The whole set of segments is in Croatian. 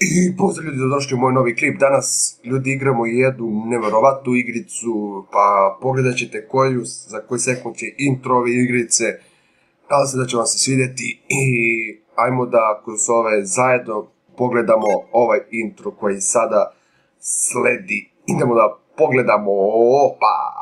I pozdrav ljudi, dobrodošli u moj novi klip. Danas ljudi igramo jednu neverovatnu igricu, pa pogledat ćete za koji sekund će intro ove igrice. Nadam se da će vam se svidjeti i ajmo da kroz ove zajedno pogledamo ovaj intro koji sada sledi. Idemo da pogledamo, opa!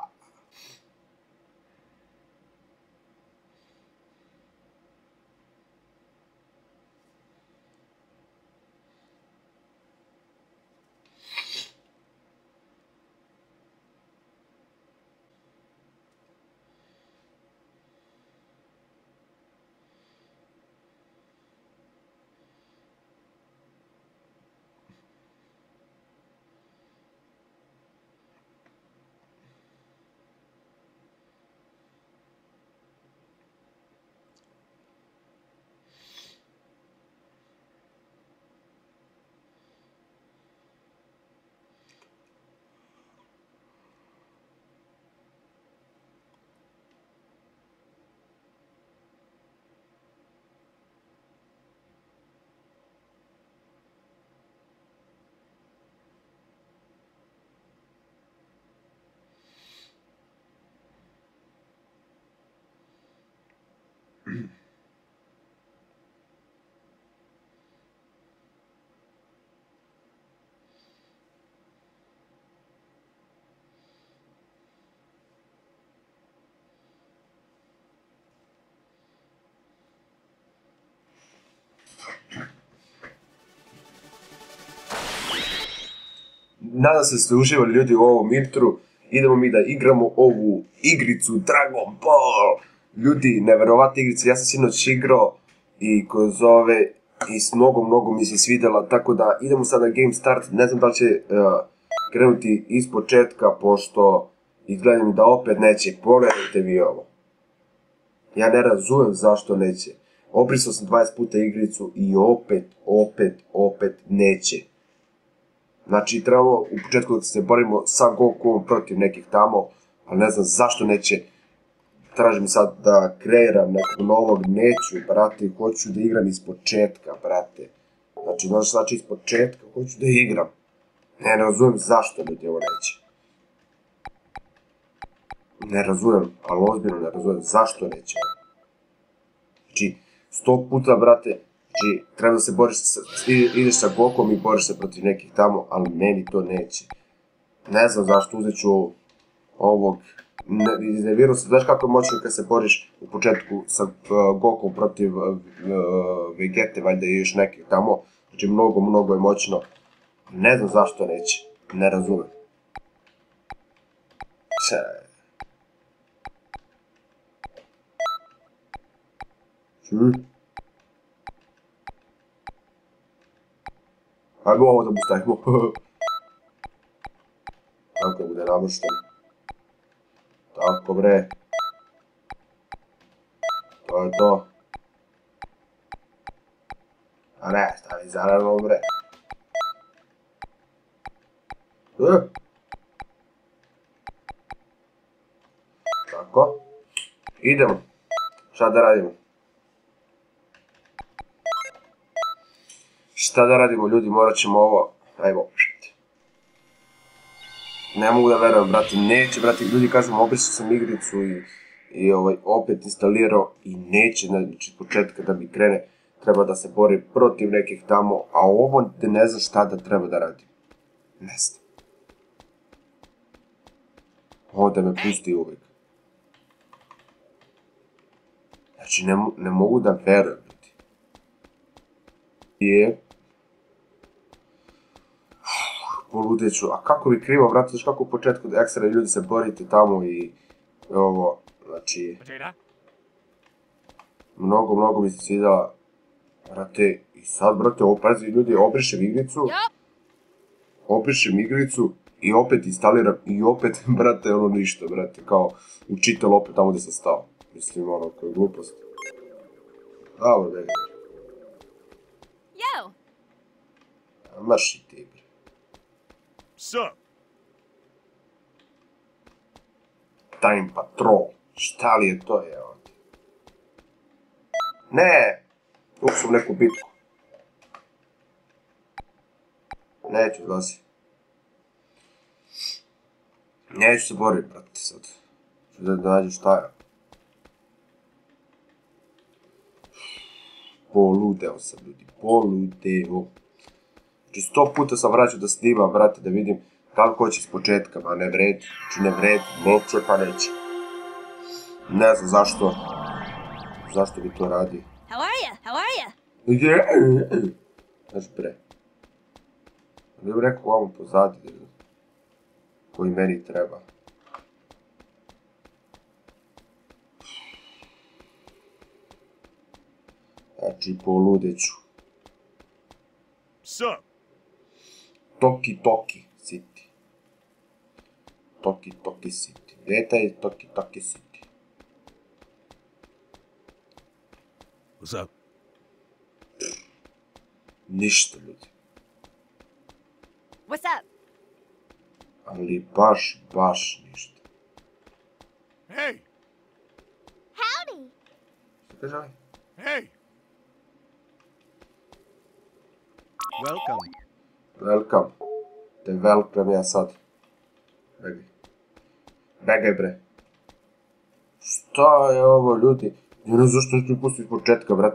Nadam se da ste uživali ljudi u ovom intru. Idemo mi da igramo ovu igricu Dragon Ball. Ljudi, neverovatna igrica, ja sam sinoć igrao i kroz ove i s mnogo mi se svidjela, tako da idemo sad na game start. Ne znam da li će krenuti iz početka, pošto izgledam da opet neće. Pogledajte vi ovo. Ja ne razumem zašto neće. Obrisao sam 20 puta igricu i opet neće. Znači, trebamo u početku da se borimo sa Gokuom protiv nekih tamo, ali ne znam zašto neće. Tražim sad da kreiram nekog novog, neću, brate, hoću da igram iz početka, brate. Znači, znaš znači iz početka, hoću da igram. Ne razumem zašto ljudi ovo neće. Ne razumem, ali ozbiljno ne razumem zašto neće. Znači, 100 puta, brate, znači, treba da se boriš, ideš sa Gokom i boriš se protiv nekih tamo, ali meni to neće. Ne znam zašto, uzet ću ovog, iznervirao se, znaš kako je moćno kad se boriš u početku sa Gokom protiv Vegete, valjda i još nekih tamo, znači mnogo je moćno. Ne znam zašto neće, ne razumem. Ajmo ovo da mu stavimo. Tako bude namršten. Tako bre. To je to. A ne, stavi zarano bre. Tako. Idemo. Šta da radimo? Šta da radimo ljudi, morat ćemo ovo, ajmo. Ne mogu da verujem, brate, neće, brate, ljudi kažem, obrisao sam igricu i opet instalirao i neće, znači, početka da mi krene, treba da se bori protiv nekih tamo, a ovo ne znam šta da treba da radim. Ne znam. Ovo da me pusti uvijek. Znači, ne mogu da verujem, ljudi. Poludeću, a kako bi krivo, brate, znaš kako u početku da ekstra ljudi se borite tamo i ovo, znači, mnogo mi se svidjela, brate, i sad, brate, ovo, pazi, ljudi, obrišem igricu i opet instaliram i opet, brate, ono ništa, brate, kao učitel opet tamo gdje sam stao, mislim, ono, kao je glupost. Dobro, da je. Maši ti, bre. Time Patrol. Šta li je to je ovdje? Ne! Tu sam neku bitku. Neću, odlazi. Neću se boriti, brate, sad. Ću da nađem šta je. Poludeo sam, ljudi, poludeo. Znači 100 puta sam vraćao da snimam, brate, da vidim kako hoće s početka, ma ne vredi, znači ne vredi, neće pa neće. Ne znam zašto. Zašto bi to radi? How are you? Znaš bre. Ne bih rekao ovom pozadi, koji meni treba. Znači, poludeću. Toki City. Toki City. Gdje je taj Toki City? What's up? Ništa, ljudi. What's up? Ali baš ništa. Hey! Howdy. Šta kaže ovaj? Hey! Welcome. Welcome. Te welcome ja sad. Begaj bre. Šta je ovo, ljudi? Ne znam zašto neću mi pustiti iz početka, brate.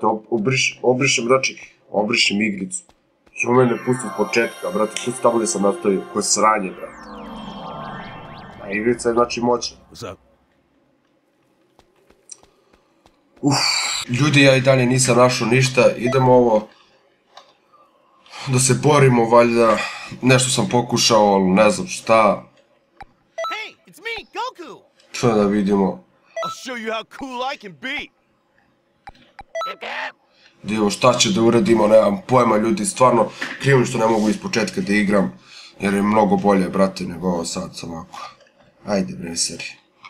Obrišem igricu. I ovo mene pusti iz početka, brate. Pusti tamo gdje sam nastavio. Koje sranje, brate. A igrica je znači moćna. What's up? Ljudi, ja i dalje nisam našao ništa. Idemo ovo da se borimo, valjda. Nešto sam pokušao, ali ne znam šta. Hey, it's me, Goku! Šta da vidimo. I'll show you how cool I can be! Divo, šta će da uradimo, nemam pojma, ljudi, stvarno krivim što ne mogu iz početka da igram, jer je mnogo bolje, brate, nego ovo sad ovako. Ajde, bre, seri.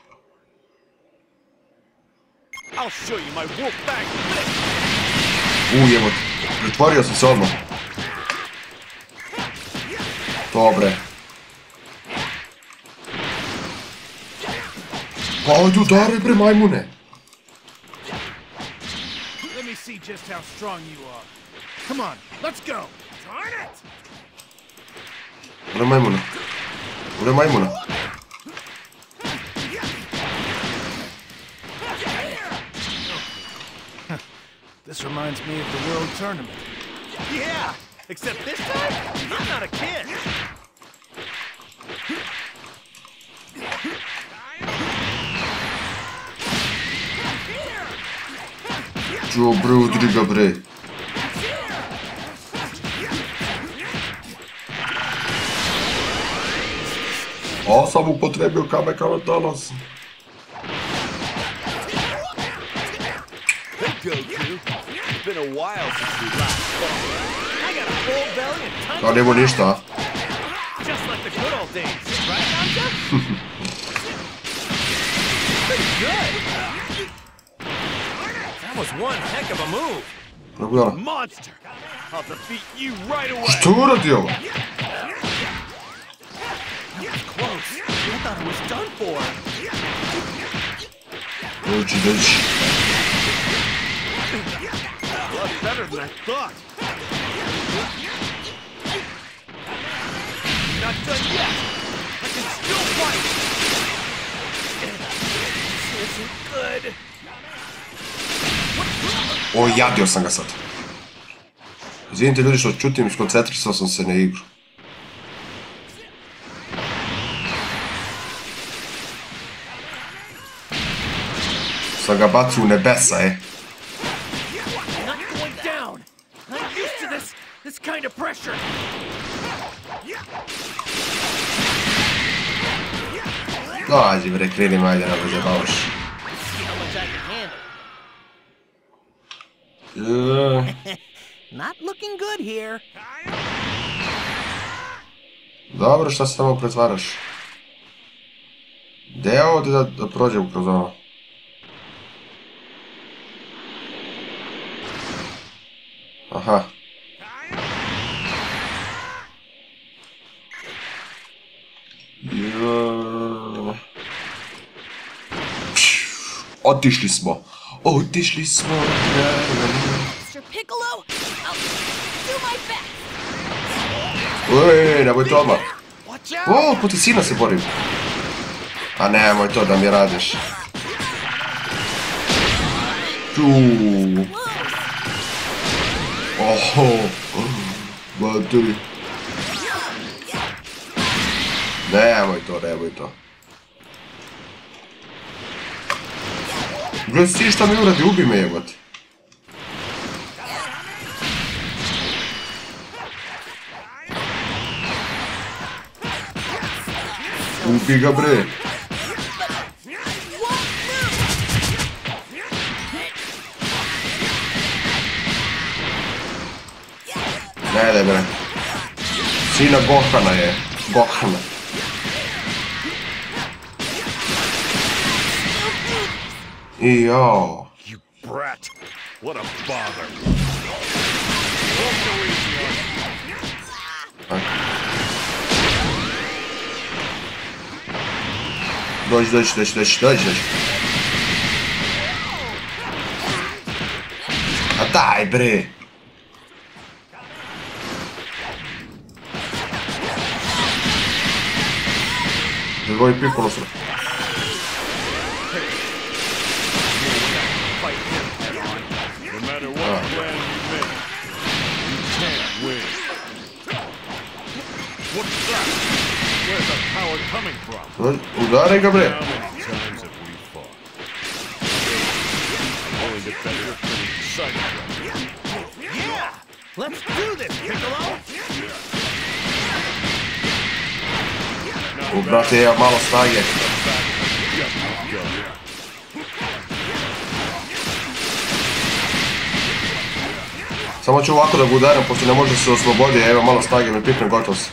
I'll show you my wolf bang lift! Evo, pretvorio sam se odmah. Dobre. Pa ajde udari, bre, majmune. Let me see just how strong you are. Come on, let's go! Darn it! Ure majmuna. Ure majmuna. This reminds me of the World Tournament. Yeah, except this time, I'm not a kid. Čuo, bre, udri ga, bre. A, sam upotrebio Kamekana danas. Hey, Goku. It's been a while since we last fought. I got a full belly and tons Da, nemo ništa, a? just like the good old days, right, Namja? Pretty good. That was one heck of a move. Pogledala. Monster. I'll defeat you right away. Što je uradio ovo? Close. I thought it was done for. Dođi, dođi. A lot better than I thought. Not done yet. I can still fight. This isn't good. O, jadio sam ga sad. Izvinite ljudi što čutim, skoncentrisao sam se na igru. Sam ga bacio u nebesa, Not going down. I'm used to this kind of pressure. Dođi bre, krenim, ajde, ne me zabavaš. See how much I can handle. Not looking good here. Dobro, šta se tamo pretvaraš? Gde je ovdje da prođem kroz ono? Aha. Otišli smo. Otišli smo. Mr. Piccolo, I'll do my best. Nemoj to odmah. O, poti sina se borim. A nemoj to da mi radiš. Oho. Bateri. Nemoj to. Gledaj si šta mi uradi, ubi me jebati. Ubi ga bre. Ne daj bre. Sina Gohana je. Gohana. I jao. You brat. What a bother. Dođi. A daj bre. Gdje Piccolo su. Udaraj ga bre. Let's do this, Piccolo. Brate, ja malo snage. Samo ću ovako da ga udaram, pošto ne može se osloboditi, evo malo snage, me pipnem, gotov si.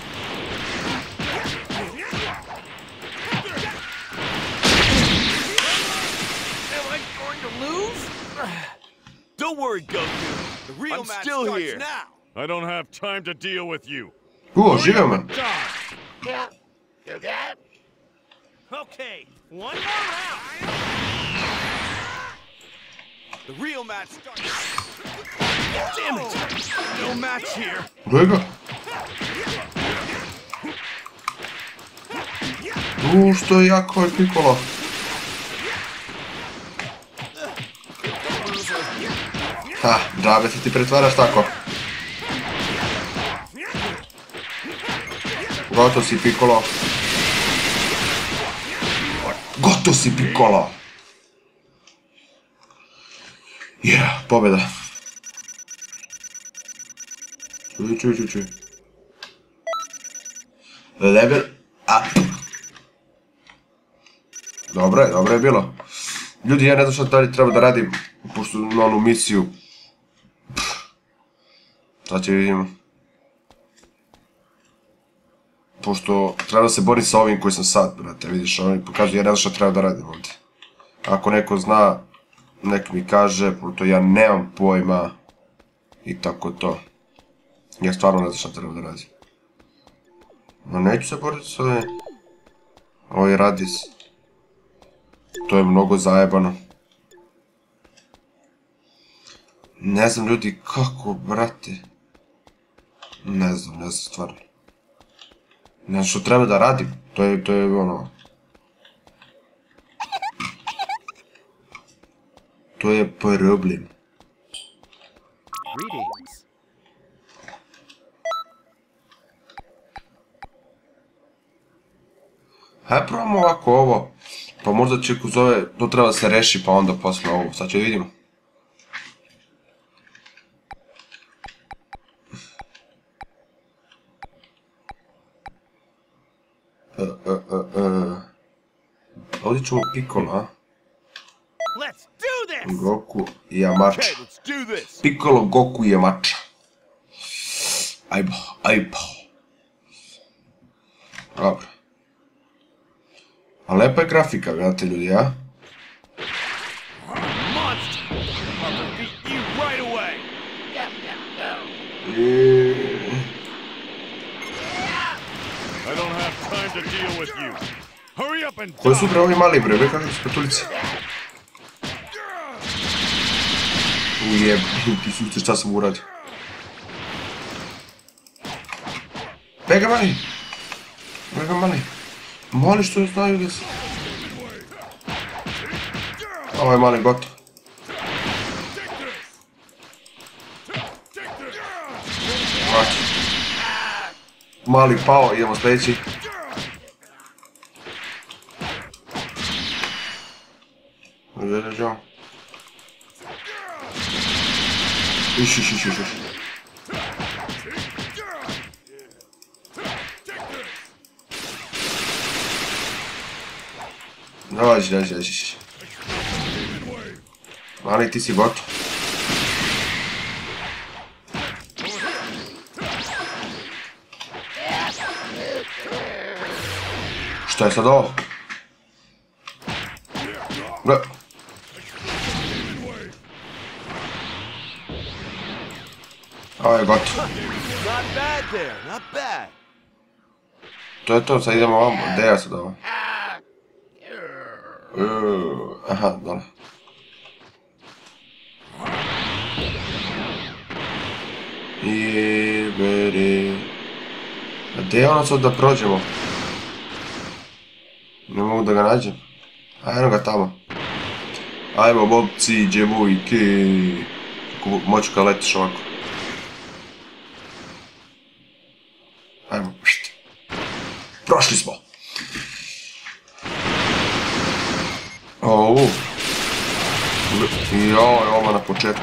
Don't worry, Goku. The real match starts now. I don't have time to deal with you. Živio me. Okay, one more round. The real match starts. Damn it! No match here. Gledaj ga. Što je jako je Piccolo. Ha, džabe se ti pretvaraš tako. Gotov si Piccolo. Gotov si Piccolo. Pobjeda. Čuj. Level up. Dobro je bilo. Ljudi, ja ne znam što dalje treba da radim, pošto na onu misiju. Sad će vidimo. Pošto treba da se borim sa ovim koji sam sad, brate, vidiš, oni pokazuju, ja ne znam što treba da radim ovdje. Ako neko zna, nek mi kaže, pošto ja nemam pojma i tako to. Ja stvarno ne znam što treba da radim. No neću se boriti s ovim. Ovo Radis. To je mnogo zajebano. Ne znam ljudi kako, brate. Ne znam stvarno. Ne znam što treba da radim. To je ono... To je problem. Hajde probamo ovako ovo. Pa možda će kroz ove, to treba da se reši pa onda posle ovo. Sad će vidimo. Ovdje ćemo Piccolo, a? Goku i Yamcha. Piccolo, Goku i Yamcha. Ajbo. Dobro. A lepa je grafika, gledate ljudi, a? Koji su bre ovi mali bre, bre kakvi su petulici? Ujeb, ti sušte šta sam uradio. Bega mali! Bega mali! Mali što znaju da se... Ovo je mali gotov. Mali pao, idemo sljedeći. Iš. Dođi. Mali, ti si gotov. Šta je sad ovo? Gle. Ovo je gotov. To je to, sad idemo ovamo. Gdje ja sad ovo? Aha, dole. Jeberi. A gdje je ono sad da prođemo? Ne mogu da ga nađem. Ajmo ga tamo. Ajmo momci, djevojke. Kako moću kad letiš ovako. Ajmo. Prošli smo. Ovo. Joj, ovo na početku.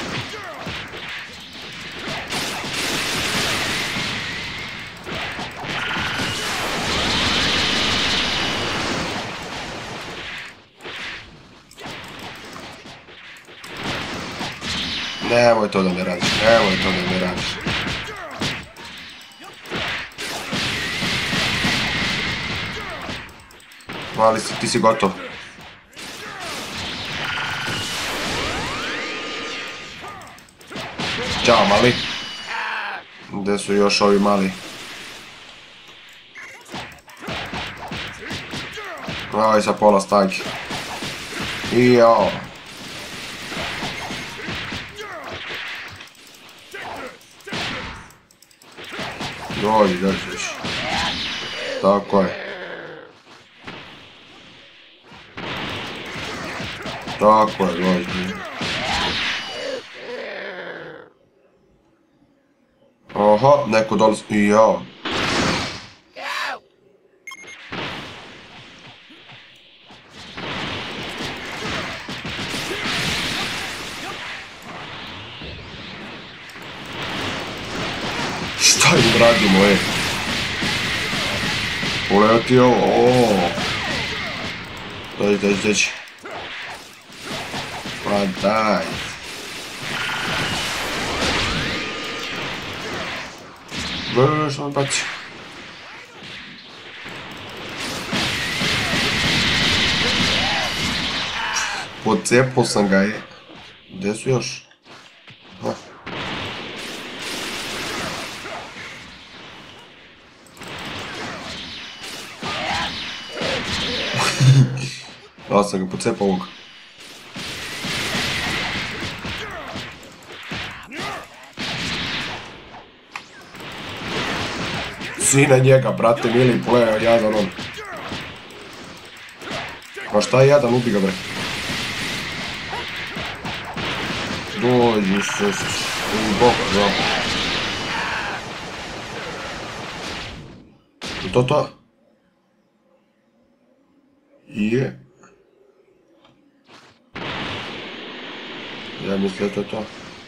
Nemoj to da ne radiš, Mali, ti si gotov. Ćao, mali. Gdje su još ovi mali? Ovo je sa pola stajke. I jao. Dođi. Tako je. Dođi. Oha, neko dolazi. I jao. Šta im radimo, Uleti ovo, Dođi. Pa daj. Što me baci? Pocepao sam ga, Gdje su još? Da sam ga pocepao ovog. Svi na njega, brate, mili, pleo, jadan on. Pa šta je jadan, ubi ga, bre. Dođi se, boga, To? Je. Ja mislim da je to.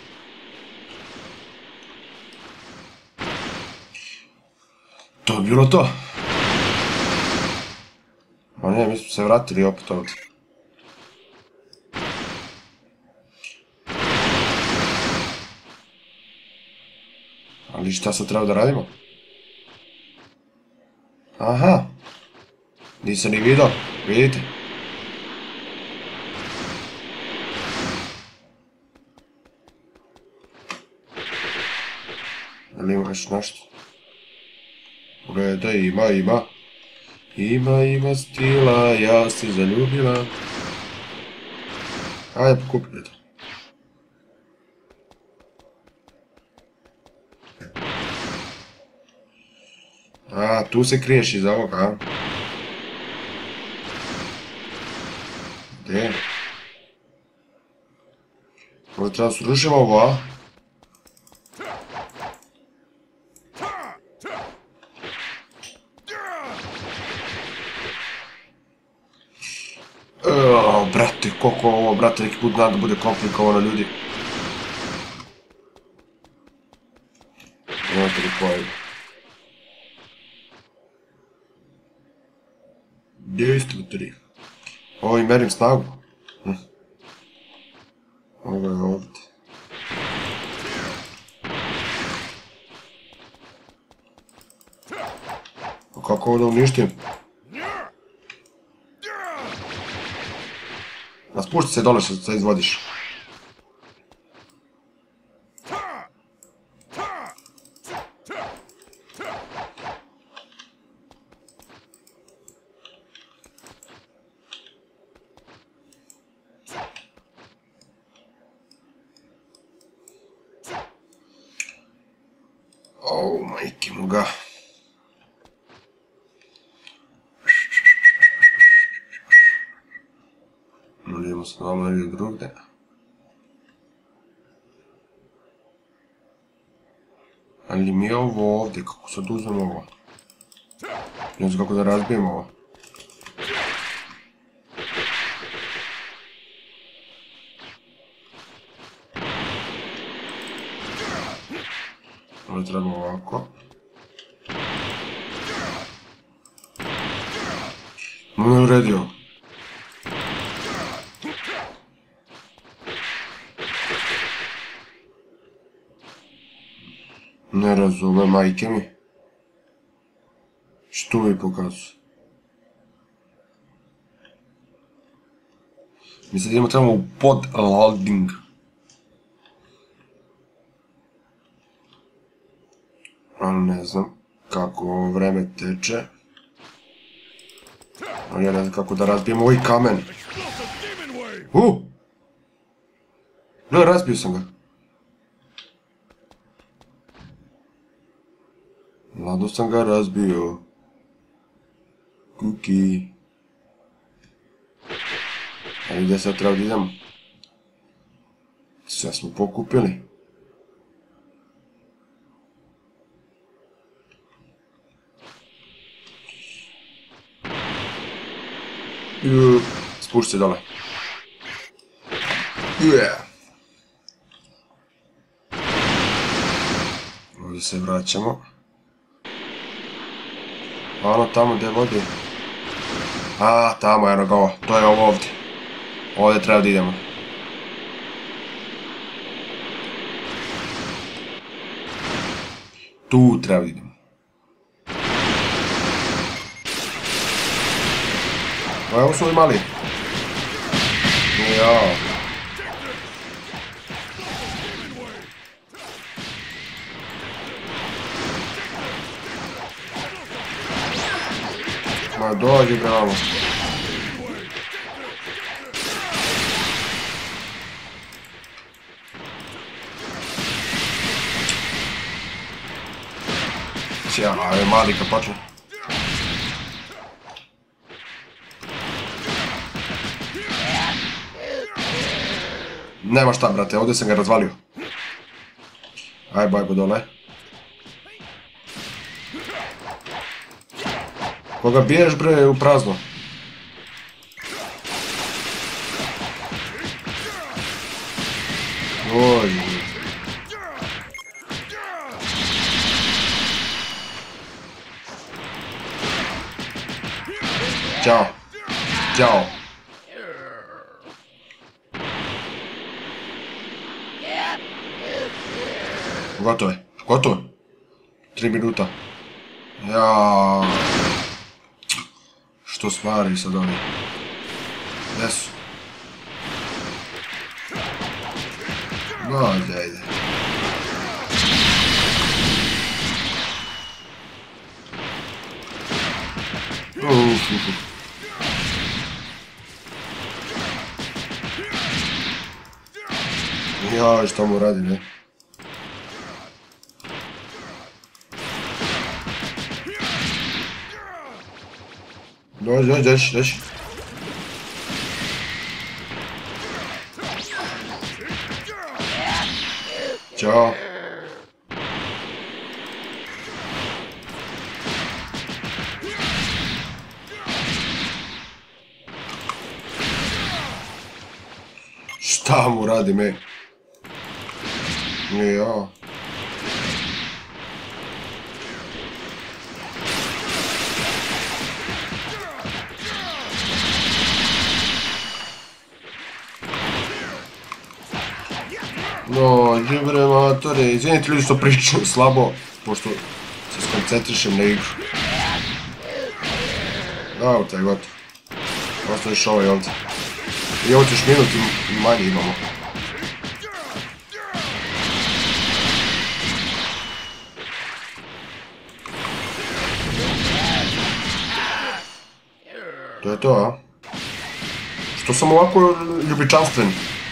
To je bilo to. A ne, mi smo se vratili opet ovdje. Ali šta sad treba da radimo? Aha. Nisam ni vidio, vidite. Da li ima još nešto? Gledaj, ima. Ima stila, ja si zaljubila. Ajde, pokupite to. A, tu se kriješ iza ovoga, a? Gdje? Možda treba srušimo ovo, a? Brate, koliko ovo, brate, neki put da bude komplikovano, ljudi. Nemojte li pojeli. Destruktori. Ovo i merim snagu. Ovo je ovdje. Kako ovo da uništim? Spušti se dole što se izvodiš. Majke mu ga. Idemo se malo negdje drugdje. Ali mi je ovo ovdje, kako sad uzmemo ovo? Ne znam kako da razbijemo ovo. Ovo treba ovako. Ne uredio. Ne razume, majke mi. Što mi pokazuje? Mi sad idemo trebamo u podloading. Ali ne znam kako ovo vreme teče. Ali ja ne znam kako da razbijemo ovaj kamen. Ne, razbio sam ga. Lado sam ga razbio. Kuki. A gdje sad treba da idemo? Sve smo pokupili. Spušti se dole. Ovdje se vraćamo. Ono tamo gdje vodi. A, tamo je ovo. To je ovo ovdje. Ovdje treba da idemo. Tu treba da idemo. Evo su ovi mali. Jao. Ma dođi bravo. Ćao, je mali kad počne. Nema šta, brate, ovdje sam ga razvalio. Aj, bajbo dole. Koga biješ, bre, u prazno? Oj. Ćao. Ćao. Gotovo je. Gotovo je. 3 minuta. Jaaaa. Što stvari sad oni? Gdje su? Ajde, ajde. Jaj, što mu radi, ne? Dođi. Ćao. Šta mu radim, ej? Ja. No, bre, matore, izvinite ljudi što pričam slabo, pošto se skoncentrišem na igru. Evo te, gotovo. Ostaviš ovaj ovdje. I ovo ćeš minut i manje imamo. To je to, a? Što sam ovako ljubičanstven?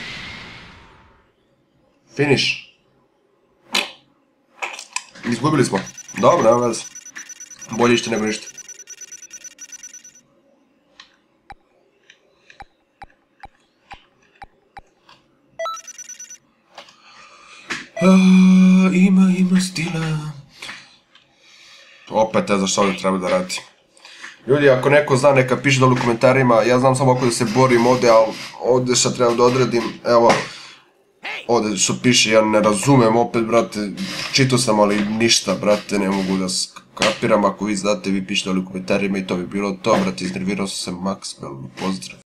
Finish. Izgubili smo. Dobro, nema veze. Bolje išta nego ništa. Ima stila. Opet ne znam što ovdje treba da radi. Ljudi, ako neko zna, neka piše dole u komentarima. Ja znam samo ovako da se borim ovdje, ali ovdje sad trebam da odredim. Evo. Ovdje što piše, ja ne razumem opet, brate, čitao sam, ali ništa, brate, ne mogu da kapiram. Ako vi znate, vi pišete u komentarima i to bi bilo to, brate, iznervirao sam se maksimalno, pozdrav.